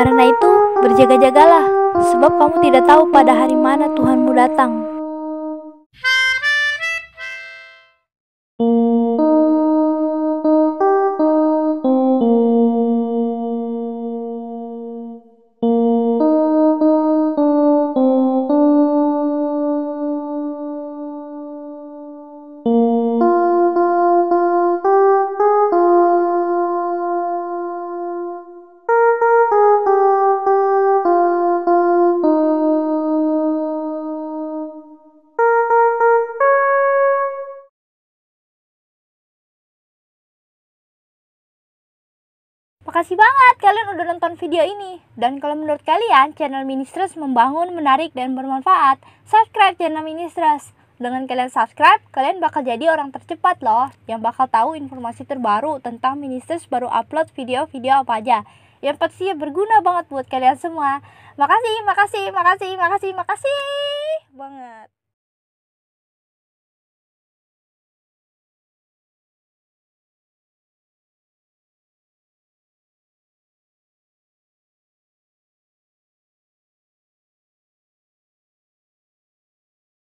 Karena itu, berjaga-jagalah, sebab kamu tidak tahu pada hari mana Tuhanmu datang. Makasih banget kalian udah nonton video ini. Dan kalau menurut kalian channel Ministress membangun, menarik, dan bermanfaat, subscribe channel Ministress. Dengan kalian subscribe, kalian bakal jadi orang tercepat loh, yang bakal tahu informasi terbaru tentang Ministress baru upload video-video apa aja. Yang pastinya berguna banget buat kalian semua. Makasih banget.